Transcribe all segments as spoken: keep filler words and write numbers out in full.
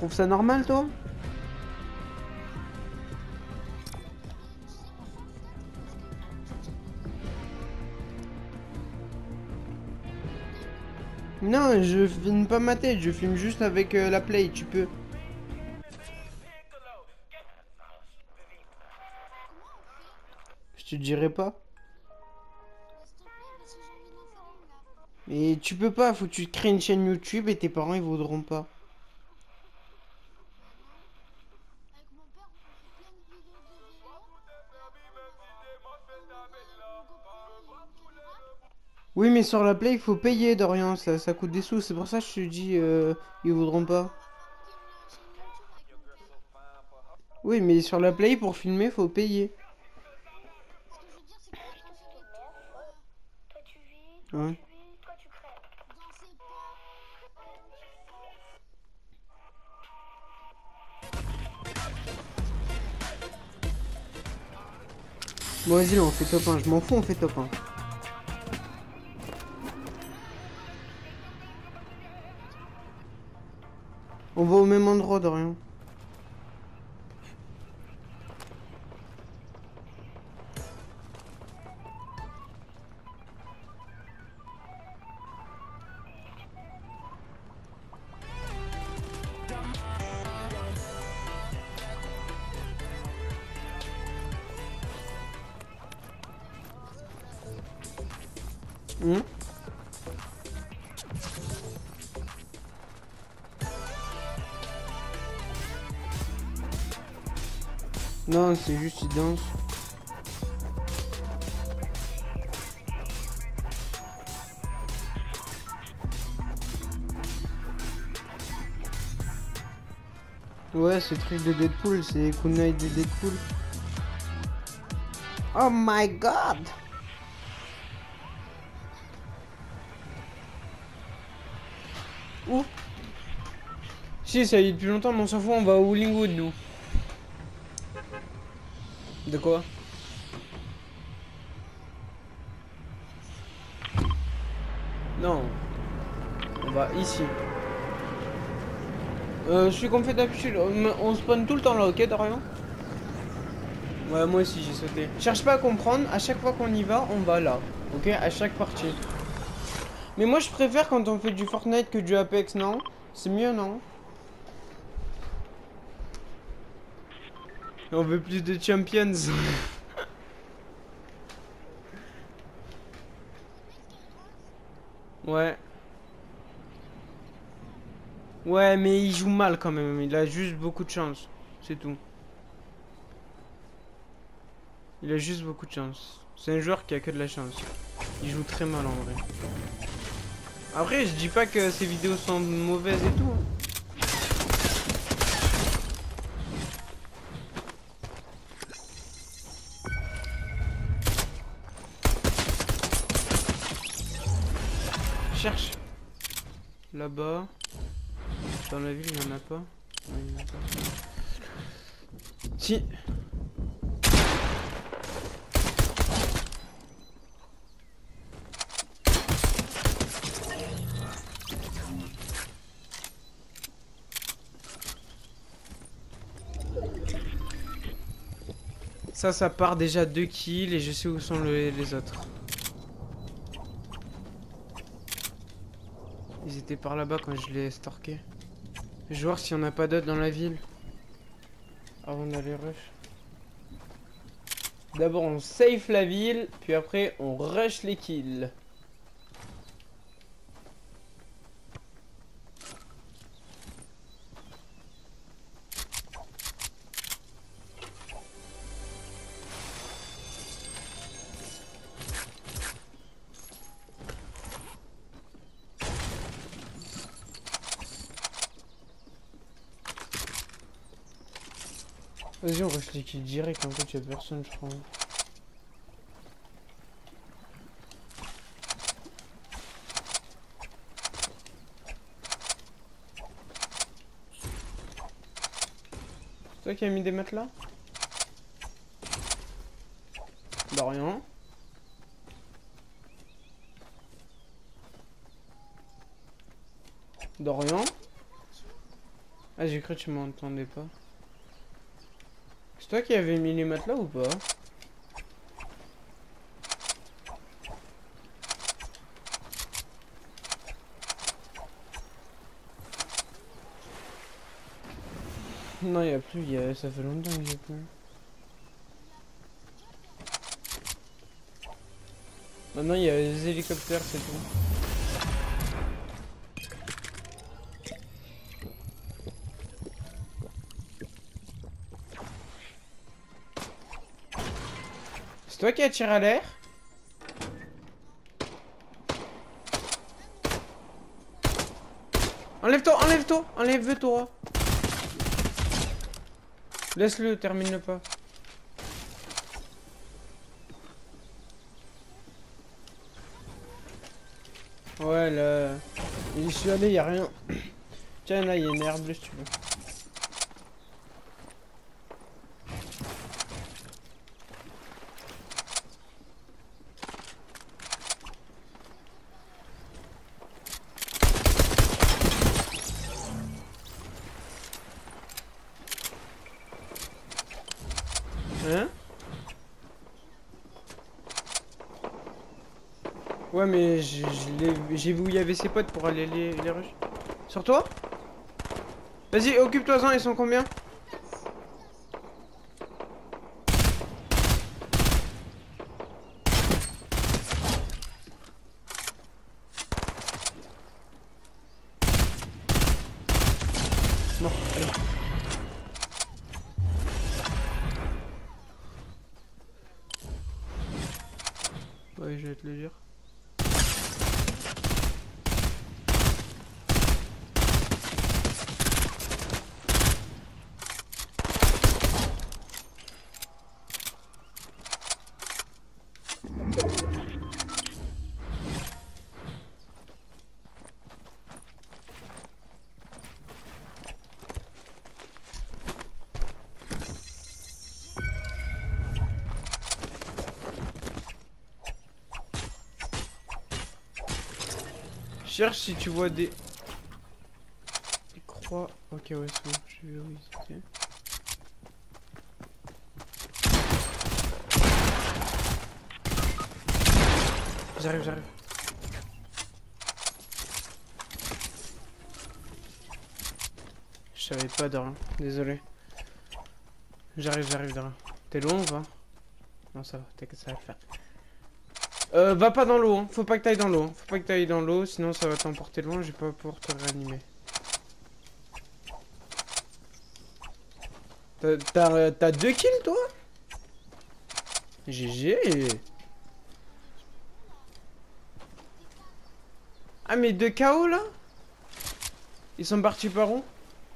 trouves ça normal, toi? Non, je filme pas ma tête, je filme juste avec euh, la play, tu peux. Je te dirai pas. Et tu peux pas, faut que tu te crées une chaîne YouTube et tes parents ils voudront pas. Oui, mais sur la play il faut payer, Dorian, ça, ça coûte des sous, c'est pour ça que je te dis, euh, ils voudront pas. Oui, mais sur la play pour filmer faut payer. Ouais. Bon, vas-y, là, on fait top un. Je m'en fous, on fait top un. On va au même endroit, Dorian. Hum. Non, c'est juste, il danse. Ouais, ce truc de Deadpool, c'est Kunai de Deadpool. Oh my god! Où? Si, ça y est depuis longtemps, mais on s'en fout, on va au Willingwood, nous. De quoi? Non. On va ici. Euh, je suis comme fait d'habitude. On, on spawn tout le temps là, ok, Dorian? Ouais, moi aussi j'ai sauté. Cherche pas à comprendre, à chaque fois qu'on y va, on va là. Ok, à chaque partie. Mais moi je préfère quand on fait du Fortnite que du Apex, non? C'est mieux, non? On veut plus de champions. Ouais. Ouais, mais il joue mal quand même. Il a juste beaucoup de chance. C'est tout. Il a juste beaucoup de chance. C'est un joueur qui a que de la chance. Il joue très mal en vrai. Après, je dis pas que ses vidéos sont mauvaises et tout. Cherche. Là-bas. Dans la ville, il n'y en a pas. Ouais, il y en a pas. Si. Ça, ça part déjà deux kills et je sais où sont le- les autres. Ils étaient par là-bas quand je les stalké. Je vais voir s'il n'y en a pas d'autres dans la ville. Avant d'aller rush. D'abord on safe la ville, puis après on rush les kills. Vas-y on rush les kills direct, en fait y'a personne je crois. C'est toi qui as mis des matelas? Dorian. Dorian. Ah, j'ai cru que tu m'entendais pas. C'est toi qui avais mis les matelas ou pas? Non, il y a plus, y a... ça fait longtemps que j'ai plus. Maintenant, il y a les hélicoptères, c'est tout. C'est toi qui as tiré à l'air? Enlève-toi, enlève-toi, enlève-toi. Laisse-le, termine-le pas. Ouais, là... Je suis allé, y a rien. Tiens, là, il y a une herbe bleue si tu veux. Hein? Ouais, mais j'ai vu où il y avait ses potes pour aller les, les rush. Sur toi? Vas-y, occupe-toi-en, ils sont combien? Mort, allez. Ouais, je vais te le dire. Cherche si tu vois des... des croix. Ok, ouais, c'est bon, je vais où ils étaient. J'arrive, j'arrive. Je savais pas de rien, désolé. J'arrive, j'arrive de rien. T'es loin ou pas? Non, ça va, t'inquiète, ça va le faire. Euh, va pas dans l'eau, hein. Faut pas que t'ailles dans l'eau. Hein. Faut pas que t'ailles dans l'eau, sinon ça va t'emporter loin, je vais pas pouvoir te réanimer. T'as deux kills, toi? G G. Ah, mais deux K O, là? Ils sont partis par où?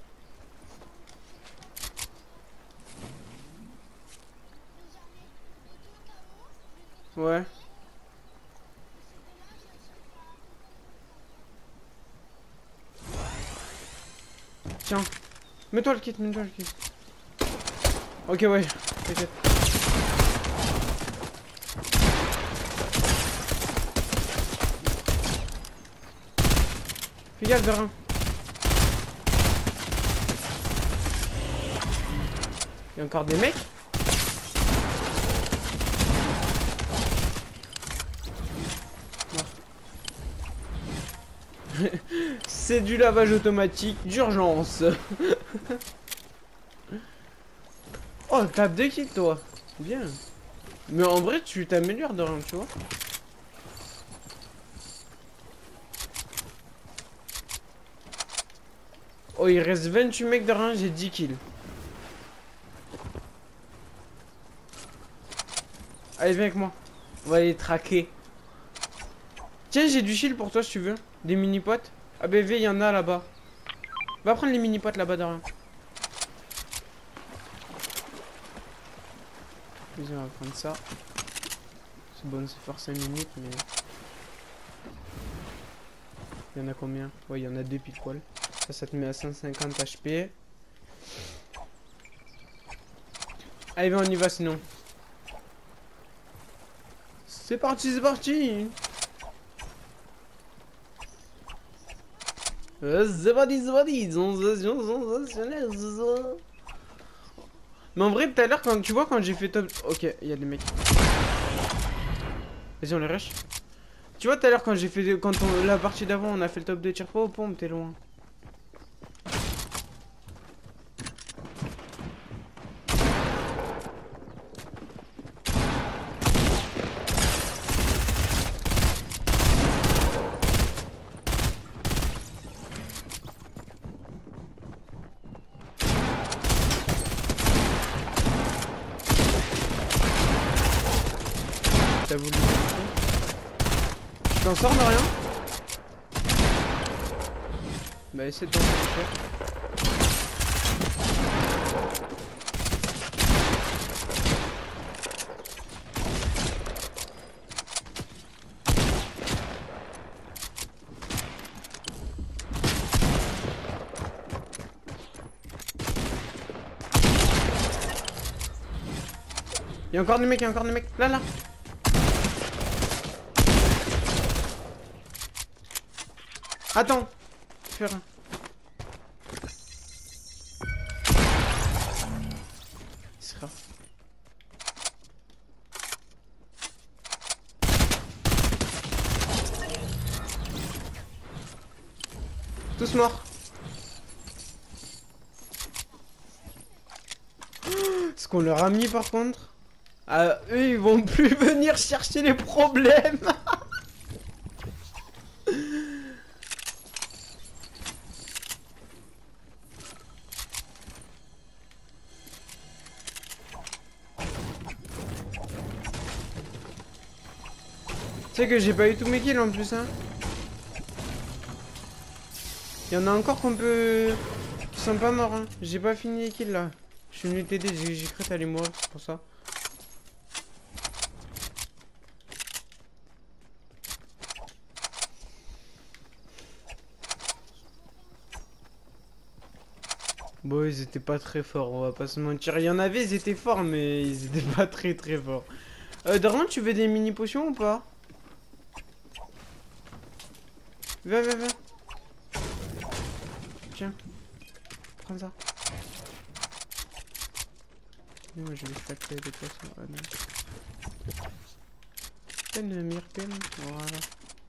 Ouais. Tiens. Mets-toi le kit, mets-toi le kit. Ok, ouais. T'inquiète. Fais gaffe de rien. Il y a encore des mecs? C'est du lavage automatique d'urgence. Oh, t'as deux kills, toi. Bien. Mais en vrai, tu t'améliores de rien, tu vois. Oh, il reste vingt-huit mecs de rien, j'ai dix kills. Allez, viens avec moi. On va les traquer. Tiens, j'ai du shield pour toi si tu veux. Des mini-potes. A B V, il y en a là-bas. Va prendre les mini-potes là-bas de rien. Vas-y, on va prendre ça. C'est bon, c'est fort cinq minutes, mais... Il y en a combien? Ouais, il y en a deux pile poil. Ça, ça te met à cent cinquante H P. Allez, viens, on y va sinon. C'est parti, c'est parti. Euh, c'est parti, c'est parti. Sensation sensationnelle, c'est ça. Mais en vrai, tout à l'heure, quand tu vois, quand j'ai fait top. Ok, il y a des mecs. Vas-y, on les rush. Tu vois, tout à l'heure, quand j'ai fait. Quand on... la partie d'avant, on a fait le top deux, tire pas aux pompes, t'es loin. T'as voulu. Tu t'en sors de rien? Bah essaie de t'en sortir. Y'a encore des mecs, y'a encore des mecs. Là, là. Attends. Fais rien. C'est grave. Tous morts. Ce qu'on leur a mis par contre. Ah, eux ils vont plus venir chercher les problèmes. Tu sais que j'ai pas eu tous mes kills en plus, hein. Il y en a encore qu'on peut... qui sont pas morts, hein. J'ai pas fini les kills là. Je suis venu t'aider, j'ai cru que t'allais mourir, c'est pour ça. Bon, ils étaient pas très forts, on va pas se mentir. Il y en avait, ils étaient forts, mais ils étaient pas très très forts. Euh, Daron, tu veux des mini potions ou pas? Viens, viens, viens. Tiens. Prends ça. Moi, je vais faire des potions. Ah non. Peine, Mirken. Voilà.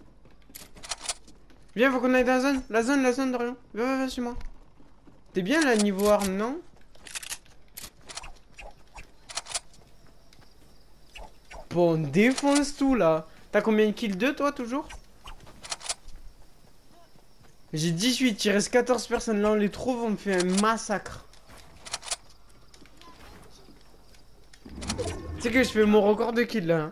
Viens, faut qu'on aille dans la zone. La zone, la zone, Dorian. Viens, viens, viens, chez moi. T'es bien là, niveau arme, non? Bon, on défonce tout là. T'as combien de kills? deux toi toujours? J'ai dix-huit, il reste quatorze personnes. Là on les trouve, on me fait un massacre. Tu sais que je fais mon record de kills là, hein.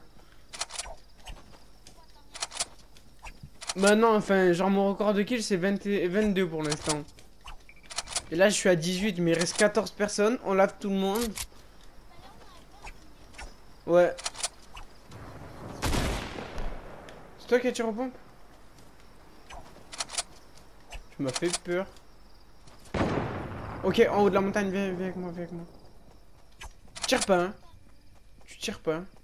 Bah non, enfin genre mon record de kills c'est vingt-deux pour l'instant. Et là je suis à dix-huit, mais il reste quatorze personnes. On lave tout le monde. Ouais. C'est toi qui as tiré aux pompes? Tu m'as fait peur. Ok, en haut de la montagne, viens, viens avec moi, viens avec moi. Tire pas, hein. Tu tires pas. Hein.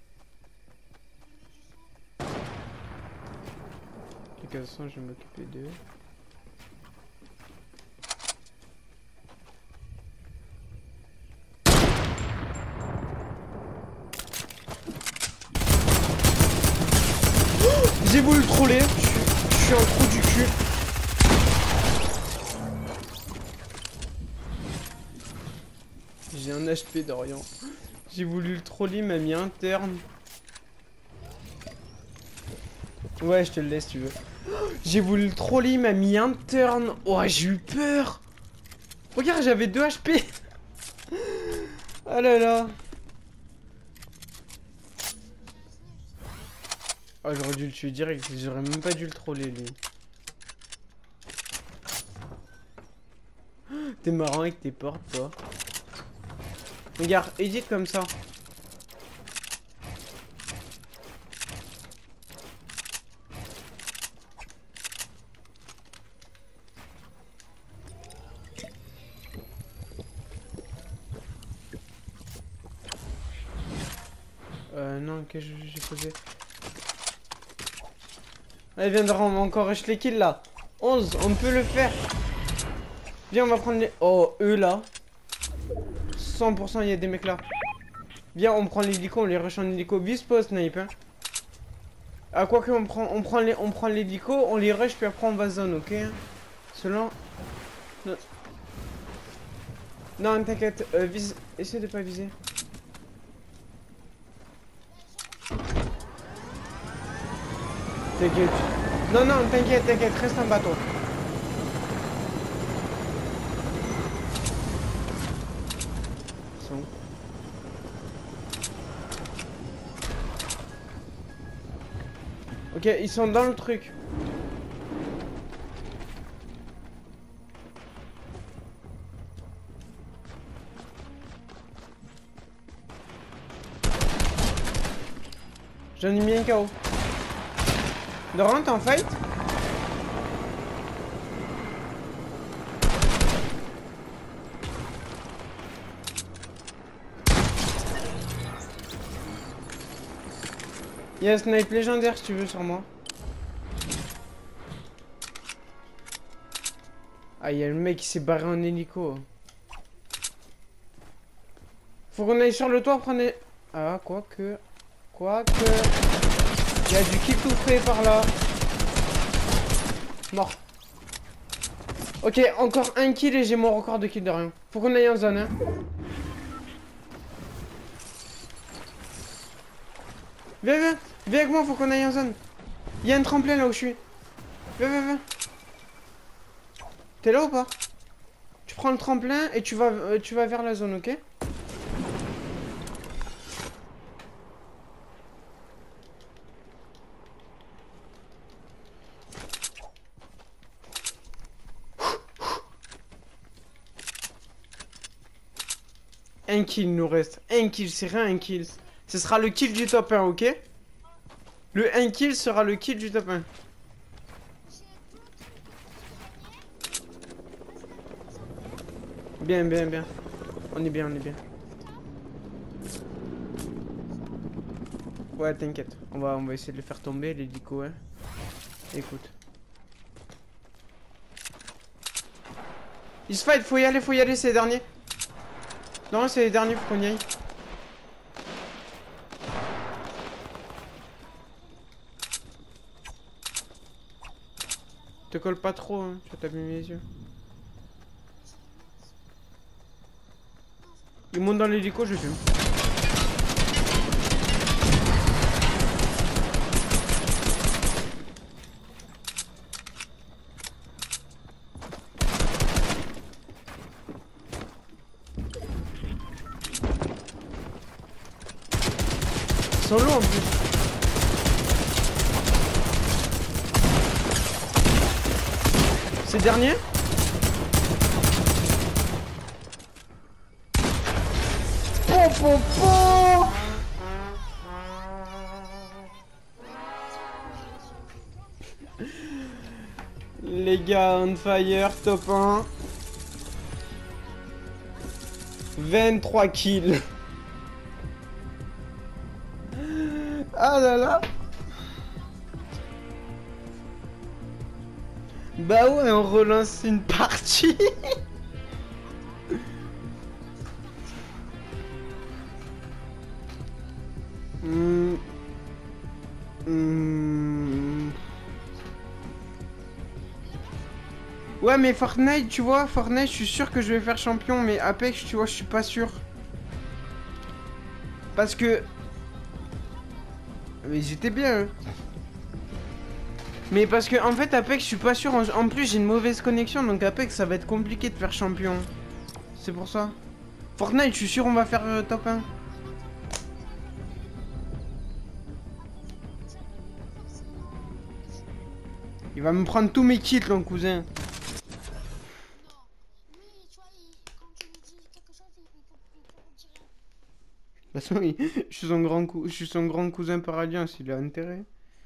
De toute façon, je vais m'occuper d'eux. Oh, j'ai voulu le troller. Je suis un trou du cul. J'ai un H P d'Orient. J'ai voulu le troller, il m'a mis un turn. Ouais, je te le laisse, tu veux. J'ai voulu le troller, il m'a mis un turn. Oh, j'ai eu peur. Regarde, j'avais deux H P. Oh là là. Oh, j'aurais dû le tuer direct. J'aurais même pas dû le troller, lui. T'es marrant avec tes portes, toi. Regarde, édite comme ça. Euh, non, qu'est-ce que j'ai posé? Allez, viens de rendre encore rush les kills là. onze, on peut le faire. Viens, on va prendre les... Oh, eux là. cent pour cent, il y a des mecs là. Viens, on prend l'hélico, on les rush en hélico. Vise pas snipe, hein. Ah, quoi que, on prend, on prend les, on prend l'hélico, on les rush, puis après on va zone, ok? Selon... Non, non t'inquiète, euh, vise... Essaye de pas viser. T'inquiète. Non, non, t'inquiète, t'inquiète, reste en bateau. Ils sont où? Ok, ils sont dans le truc. J'en ai mis un K O. Laurent, t'es en fight? Il y a un snipe légendaire si tu veux sur moi. Ah, il y a le mec qui s'est barré en hélico. Faut qu'on aille sur le toit prendre les... Ah, quoique... Quoique... Il y a du kill tout fait par là. Mort. Ok, encore un kill et j'ai mon record de kill de rien. Faut qu'on aille en zone, hein. Viens, viens. Viens avec moi, faut qu'on aille en zone. Il y a un tremplin là où je suis. Viens, viens, viens. T'es là ou pas? Tu prends le tremplin et tu vas, euh, tu vas vers la zone, ok? Un kill nous reste. Un kill, c'est rien un kill. Ce sera le kill du top un, ok? Le un kill sera le kill du top un. Bien, bien, bien. On est bien, on est bien. Ouais, t'inquiète. On va, on va essayer de le faire tomber, l'hélico, hein. Écoute. Il se fight, faut y aller, faut y aller, c'est les derniers. Non, c'est les derniers, faut qu'on y aille. Te colle pas trop, hein. Tu vas t'abîmer les yeux. Il monte dans l'hélico, je fume. Ils sont lourds en plus. C'est le dernier? Po, po, po. Les gars, on fire, top un. vingt-trois kills. Ah là là. Bah ouais, on relance une partie. mmh. Mmh. Ouais, mais Fortnite, tu vois, Fortnite, je suis sûr que je vais faire champion, mais Apex, tu vois, je suis pas sûr. Parce que... Mais j'étais bien, hein. Mais parce que, en fait, Apex, je suis pas sûr. En, en plus, j'ai une mauvaise connexion, donc Apex, ça va être compliqué de faire champion. C'est pour ça. Fortnite, je suis sûr on va faire euh, top un. Il va me prendre tous mes kills, ton cousin. De toute façon, il... je suis son grand cou... je suis son grand cousin par alliance, il a intérêt.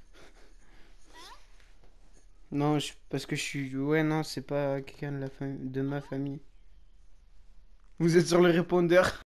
Non, je... parce que je suis... Ouais, non, c'est pas quelqu'un de, la fam... de ma famille. Vous êtes sur le répondeur.